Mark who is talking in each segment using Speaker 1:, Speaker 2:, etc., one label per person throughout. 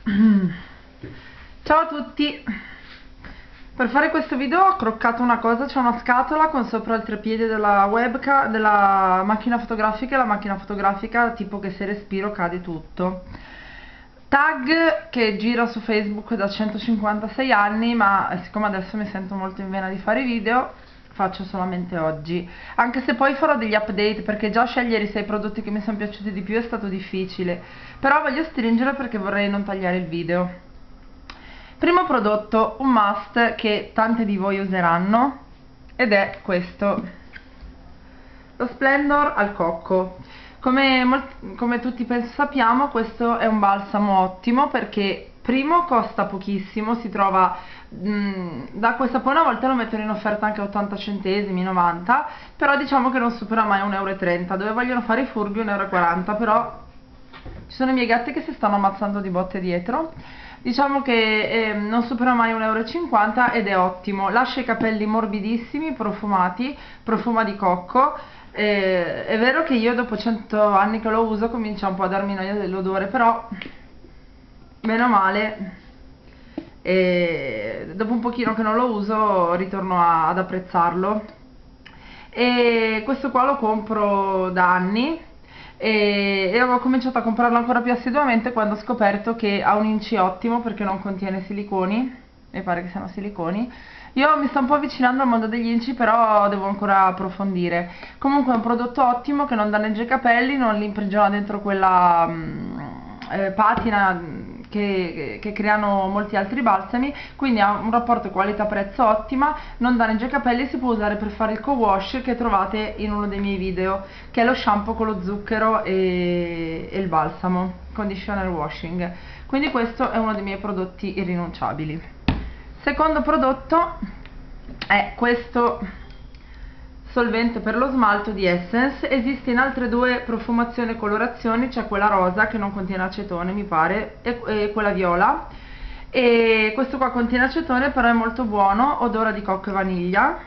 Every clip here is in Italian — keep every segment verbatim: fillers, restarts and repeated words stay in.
Speaker 1: Ciao a tutti. Per fare questo video ho croccato una cosa, c'è una scatola con sopra il treppiede della webcam, della macchina fotografica, e la macchina fotografica tipo che se respiro cade tutto. Tag che gira su Facebook da centocinquantasei anni, ma siccome adesso mi sento molto in vena di fare video, faccio solamente oggi, anche se poi farò degli update, perché già scegliere i sei prodotti che mi sono piaciuti di più è stato difficile, però voglio stringere perché vorrei non tagliare il video. Primo prodotto, un must che tante di voi useranno, ed è questo, lo Splendor al cocco. Come, come tutti penso sappiamo, questo è un balsamo ottimo perché primo costa pochissimo, si trova mh, da questa, poi una volta lo mettono in offerta anche a ottanta centesimi, novanta, però diciamo che non supera mai un euro e trenta, dove vogliono fare i furbi un euro e quaranta, però ci sono i miei gatti che si stanno ammazzando di botte dietro. Diciamo che eh, non supera mai un euro e cinquanta ed è ottimo, lascia i capelli morbidissimi, profumati, profuma di cocco. Eh, è vero che io dopo cento anni che lo uso comincia un po' a darmi noia dell'odore, però meno male, e dopo un pochino che non lo uso ritorno a, ad apprezzarlo. E questo qua lo compro da anni e, e ho cominciato a comprarlo ancora più assiduamente quando ho scoperto che ha un inci ottimo perché non contiene siliconi, mi pare che siano siliconi. Io mi sto un po' avvicinando al mondo degli inci, però devo ancora approfondire. Comunque è un prodotto ottimo che non danneggia i capelli, non li imprigiona dentro quella mh, eh, patina che, che creano molti altri balsami, quindi ha un rapporto qualità-prezzo ottima, non danneggia i capelli e si può usare per fare il co-wash che trovate in uno dei miei video, che è lo shampoo con lo zucchero e, e il balsamo, conditioner washing. Quindi questo è uno dei miei prodotti irrinunciabili. Secondo prodotto è questo solvente per lo smalto di Essence. Esiste in altre due profumazioni e colorazioni, c'è quella rosa che non contiene acetone mi pare e, e quella viola, e questo qua contiene acetone però è molto buono, odora di cocco e vaniglia,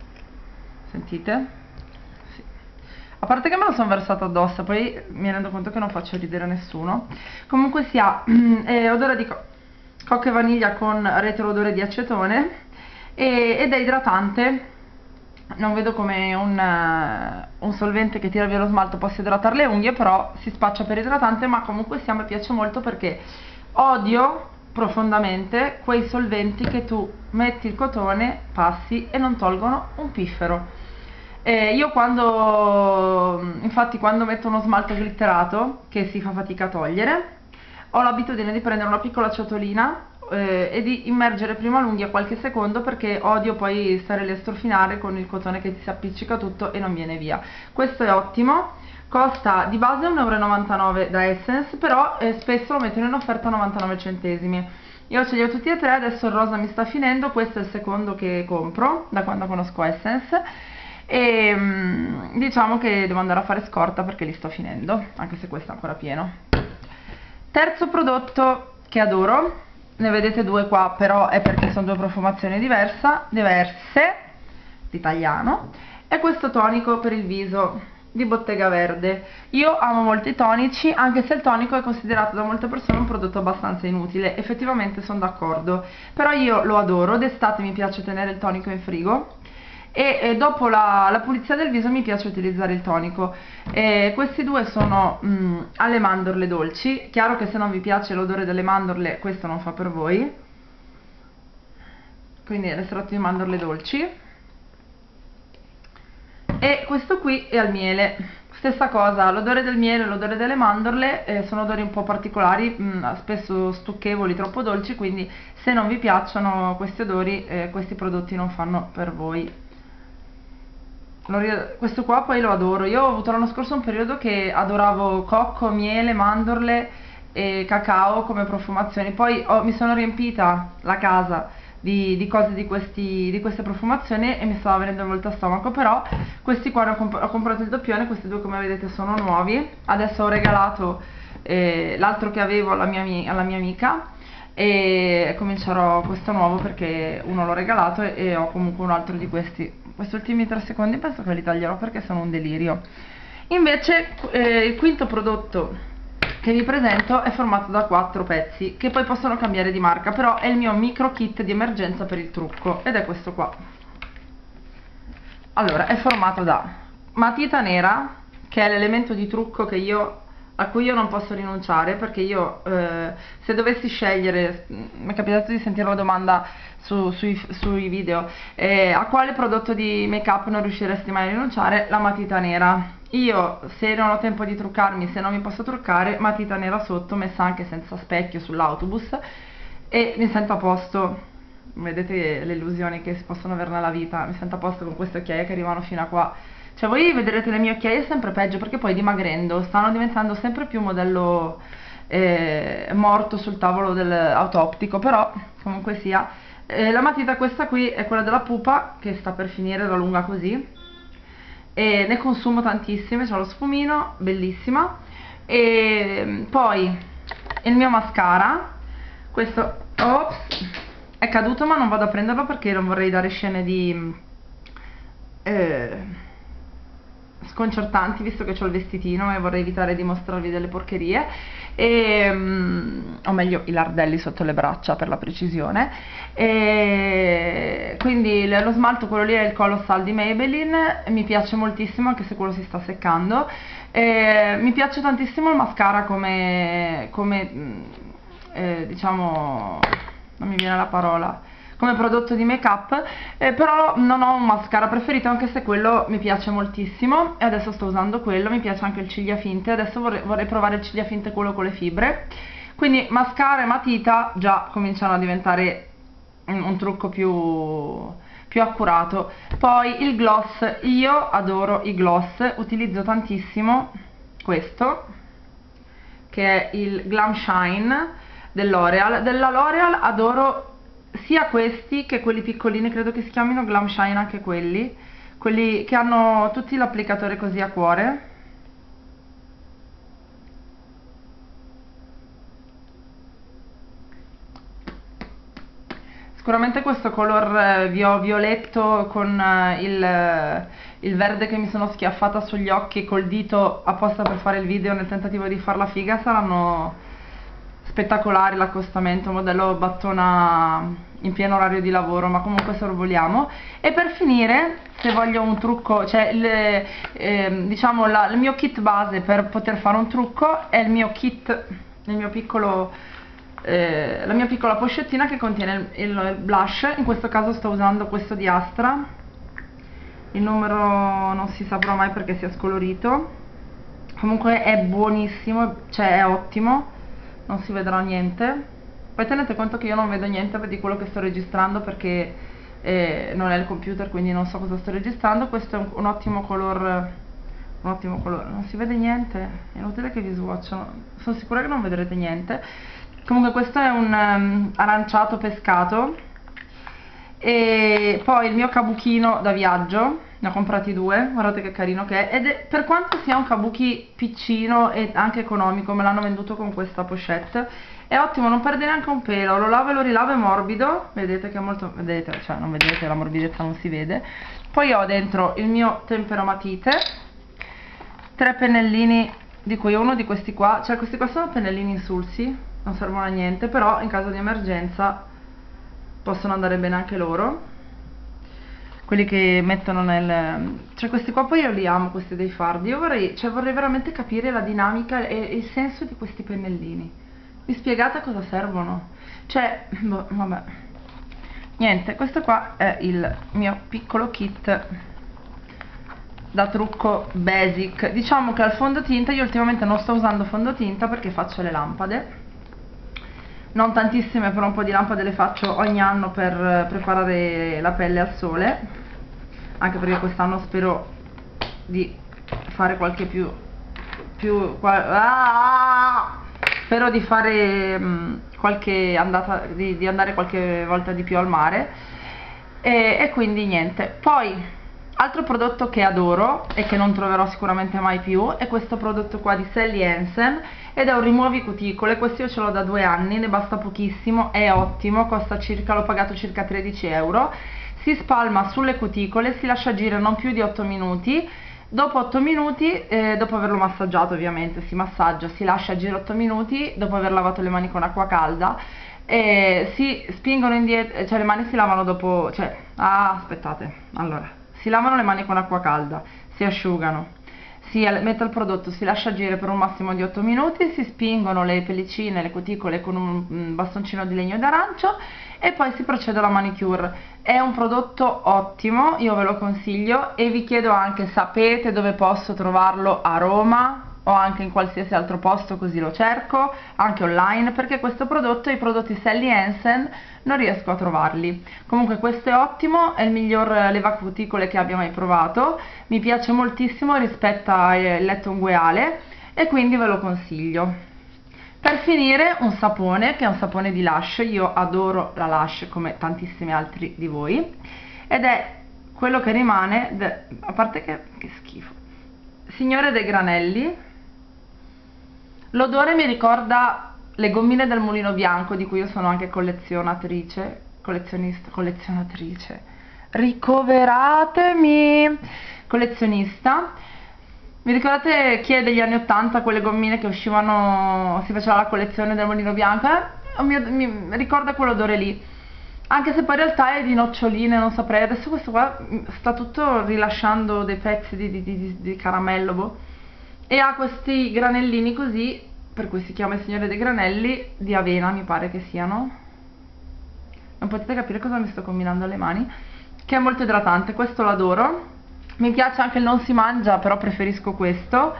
Speaker 1: sentite? Sì. A parte che me lo sono versato addosso, poi mi rendo conto che non faccio ridere nessuno. Comunque si ha eh, odore di cocco cocco e vaniglia con retroodore di acetone e, ed è idratante. Non vedo come un, uh, un solvente che tira via lo smalto possa idratare le unghie, però si spaccia per idratante, ma comunque sia mi piace molto perché odio profondamente quei solventi che tu metti il cotone, passi e non tolgono un piffero. Eh, io quando, infatti quando metto uno smalto glitterato che si fa fatica a togliere, ho l'abitudine di prendere una piccola ciotolina eh, e di immergere prima l'unghia qualche secondo perché odio poi stare lì a strofinare con il cotone che ti si appiccica tutto e non viene via. Questo è ottimo, costa di base un euro e novantanove da Essence, però eh, spesso lo mettono in offerta a novantanove centesimi. Io ce li ho tutti e tre, adesso il rosa mi sta finendo, questo è il secondo che compro da quando conosco Essence e mm, diciamo che devo andare a fare scorta perché li sto finendo, anche se questo è ancora pieno. Terzo prodotto che adoro, ne vedete due qua, però è perché sono due profumazioni diverse, diverse, l'italiano, è questo tonico per il viso di Bottega Verde. Io amo molto i tonici, anche se il tonico è considerato da molte persone un prodotto abbastanza inutile, effettivamente sono d'accordo, però io lo adoro, d'estate mi piace tenere il tonico in frigo, e, e dopo la, la pulizia del viso mi piace utilizzare il tonico. E questi due sono mm, alle mandorle dolci, chiaro che se non vi piace l'odore delle mandorle questo non fa per voi, quindi l'estratto di mandorle dolci, e questo qui è al miele, stessa cosa, l'odore del miele e l'odore delle mandorle eh, sono odori un po' particolari, mh, spesso stucchevoli, troppo dolci, quindi se non vi piacciono questi odori eh, questi prodotti non fanno per voi. Questo qua poi lo adoro, io ho avuto l'anno scorso un periodo che adoravo cocco, miele, mandorle e cacao come profumazioni, poi ho, mi sono riempita la casa di, di cose di, questi, di queste profumazioni e mi stava venendo molto a stomaco, però questi qua ne ho, comp ho comprato il doppione, questi due come vedete sono nuovi, adesso ho regalato eh, l'altro che avevo alla mia, alla mia amica e comincerò questo nuovo perché uno l'ho regalato e, e ho comunque un altro di questi. Questi ultimi tre secondi penso che li taglierò perché sono un delirio. Invece eh, il quinto prodotto che vi presento è formato da quattro pezzi che poi possono cambiare di marca, però è il mio micro kit di emergenza per il trucco ed è questo qua. Allora, è formato da matita nera, che è l'elemento di trucco che io a cui io non posso rinunciare, perché io eh, se dovessi scegliere, mi è capitato di sentire una domanda su, sui, sui video, eh, a quale prodotto di make up non riusciresti mai a rinunciare? La matita nera. Io se non ho tempo di truccarmi, se non mi posso truccare, matita nera sotto, messa anche senza specchio sull'autobus, e mi sento a posto. Vedete le illusioni che si possono avere nella vita, mi sento a posto con queste occhiaie che arrivano fino a qua. Cioè voi vedrete le mie occhiaie sempre peggio, perché poi dimagrendo stanno diventando sempre più modello eh, morto sul tavolo dell'autoptico, però comunque sia. Eh, la matita questa qui è quella della pupa, che sta per finire, la lunga così, e ne consumo tantissime, c'ho lo sfumino, bellissima. E poi il mio mascara, questo, ops, è caduto ma non vado a prenderlo perché non vorrei dare scene di eh, sconcertanti, visto che ho il vestitino e vorrei evitare di mostrarvi delle porcherie, e, um, o meglio i lardelli sotto le braccia per la precisione. E quindi lo smalto, quello lì è il Colossal di Maybelline, mi piace moltissimo anche se quello si sta seccando. E mi piace tantissimo il mascara come, come eh, diciamo, non mi viene la parola, come prodotto di make up, eh, però non ho un mascara preferito, anche se quello mi piace moltissimo e adesso sto usando quello. Mi piace anche il ciglia finte, adesso vorrei, vorrei provare il ciglia finte, quello con le fibre. Quindi mascara e matita già cominciano a diventare un, un trucco più, più accurato. Poi il gloss, io adoro i gloss, utilizzo tantissimo questo che è il Glam Shine dell'Oreal. Della L'Oreal adoro sia questi che quelli piccolini, credo che si chiamino Glam Shine anche quelli, quelli che hanno tutti l'applicatore così a cuore. Sicuramente questo color violetto con il, il verde che mi sono schiaffata sugli occhi col dito apposta per fare il video nel tentativo di farla figa saranno spettacolare. L'accostamento modello battona in pieno orario di lavoro, ma comunque sorvoliamo. E per finire, se voglio un trucco, cioè il, eh, diciamo la, il mio kit base per poter fare un trucco è il mio kit, il mio piccolo, eh, la mia piccola pochettina che contiene il, il blush. In questo caso sto usando questo di Astra, il numero non si saprà mai perché sia scolorito, comunque è buonissimo, cioè è ottimo, non si vedrà niente. Poi tenete conto che io non vedo niente di quello che sto registrando perché eh, non è il computer, quindi non so cosa sto registrando. Questo è un, un ottimo color, un ottimo colore, non si vede niente, è inutile che vi swatchano, sono sicura che non vedrete niente. Comunque questo è un um, aranciato pescato. E poi il mio kabuchino da viaggio, ne ho comprati due, guardate che carino che è, ed è, per quanto sia un kabuki piccino e anche economico, me l'hanno venduto con questa pochette, è ottimo, non perde neanche un pelo, lo lavo e lo rilavo, è morbido, vedete che è molto, vedete, cioè non vedete, la morbidezza non si vede. Poi ho dentro il mio tempero matite, tre pennellini, di cui uno di questi qua, cioè questi qua sono pennellini insulsi, non servono a niente, però in caso di emergenza possono andare bene anche loro, quelli che mettono nel, cioè questi qua poi io li amo, questi dei Fardi. Io vorrei, cioè vorrei veramente capire la dinamica e il senso di questi pennellini. Mi spiegate a cosa servono? Cioè, boh, vabbè, niente, questo qua è il mio piccolo kit da trucco basic. Diciamo che al fondotinta io ultimamente non sto usando fondotinta perché faccio le lampade, non tantissime, però un po' di lampade le faccio ogni anno per preparare la pelle al sole, anche perché quest'anno spero di fare qualche più più ah! spero di fare mh, qualche andata di, di andare qualche volta di più al mare, e, e quindi niente. Poi altro prodotto che adoro e che non troverò sicuramente mai più è questo prodotto qua di Sally Hansen, ed è un rimuovi cuticole. Questo io ce l'ho da due anni, ne basta pochissimo, è ottimo, costa circa, l'ho pagato circa tredici euro. Si spalma sulle cuticole, si lascia agire non più di otto minuti Dopo otto minuti, eh, dopo averlo massaggiato ovviamente, si massaggia, si lascia agire otto minuti, dopo aver lavato le mani con acqua calda, eh, si spingono indietro, cioè le mani si lavano dopo, cioè, ah, aspettate, allora, si lavano le mani con acqua calda, si asciugano, si mette il prodotto, si lascia agire per un massimo di otto minuti, si spingono le pellicine, le cuticole con un bastoncino di legno d'arancio e poi si procede alla manicure. È un prodotto ottimo, io ve lo consiglio e vi chiedo anche, sapete dove posso trovarlo a Roma o anche in qualsiasi altro posto, così lo cerco, anche online, perché questo prodotto e i prodotti Sally Hansen non riesco a trovarli. Comunque questo è ottimo, è il miglior levacuticole che abbia mai provato, mi piace moltissimo rispetto al letto ungueale e quindi ve lo consiglio. Per finire un sapone, che è un sapone di Lush, io adoro la Lush come tantissimi altri di voi, ed è quello che rimane, de, a parte che, che schifo, Signore dei Granelli. L'odore mi ricorda le gommine del Mulino Bianco, di cui io sono anche collezionatrice, collezionista, collezionatrice, ricoveratemi, collezionista. Vi ricordate chi è degli anni ottanta, quelle gommine che uscivano, si faceva la collezione del Mulino Bianco? Eh? Mi, mi ricorda quell'odore lì, anche se poi in realtà è di noccioline, non saprei, adesso questo qua sta tutto rilasciando dei pezzi di, di, di, di caramello, boh. E ha questi granellini così, per cui si chiama il Signore dei Granelli, di avena mi pare che siano, non potete capire cosa mi sto combinando alle mani, che è molto idratante, questo l'adoro. Mi piace anche il non si mangia, però preferisco questo.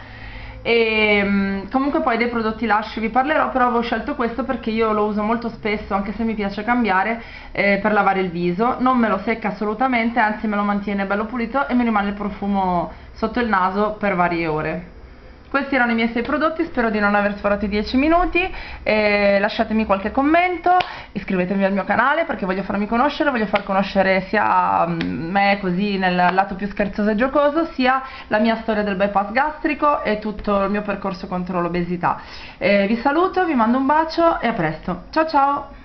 Speaker 1: E comunque poi dei prodotti Lush vi parlerò, però avevo scelto questo perché io lo uso molto spesso, anche se mi piace cambiare, eh, per lavare il viso. Non me lo secca assolutamente, anzi me lo mantiene bello pulito e mi rimane il profumo sotto il naso per varie ore. Questi erano i miei sei prodotti, spero di non aver sforato i dieci minuti, eh, lasciatemi qualche commento, iscrivetevi al mio canale perché voglio farmi conoscere, voglio far conoscere sia me così nel lato più scherzoso e giocoso, sia la mia storia del bypass gastrico e tutto il mio percorso contro l'obesità. Eh, vi saluto, vi mando un bacio e a presto, ciao ciao!